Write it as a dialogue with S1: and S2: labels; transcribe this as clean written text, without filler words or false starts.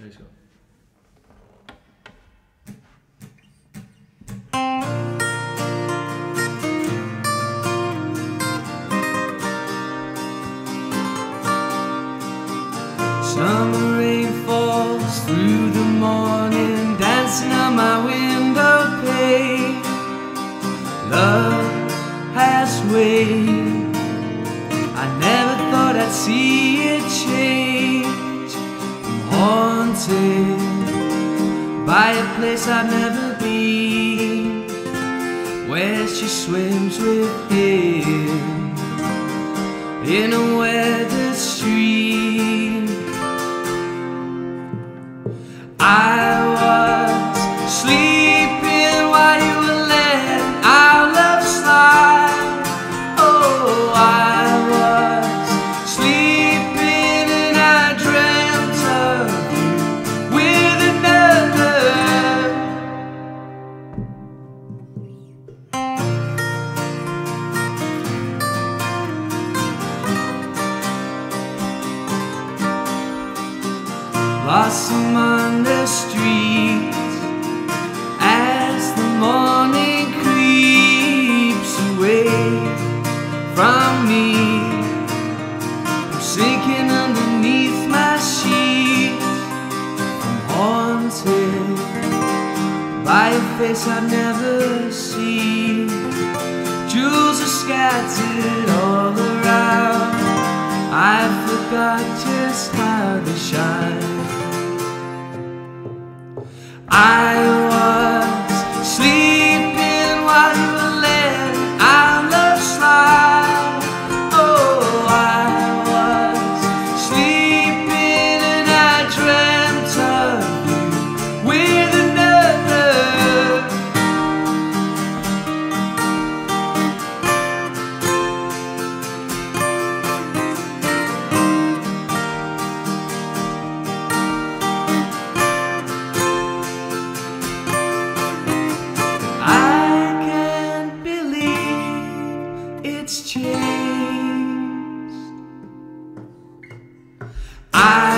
S1: Let's go.
S2: Summer rain falls through the morning, dancing on my window pane. Love has waned. I never thought I'd see it change. I'm haunted by a place I've never been, where she swims with him in a weathered stream. I was sleeping while you were letting our love slide. Oh, I was sleeping and I dreamt of you with another. Blossom on the streets as the morning creeps away from me. I'm sinking underneath my sheets. I'm haunted by a face I've never seen. Jewels are scattered all around. I forgot just how they shine. I was sleeping while you were letting our love slide. Oh, I was sleeping and I dreamt of you with another. It's changed.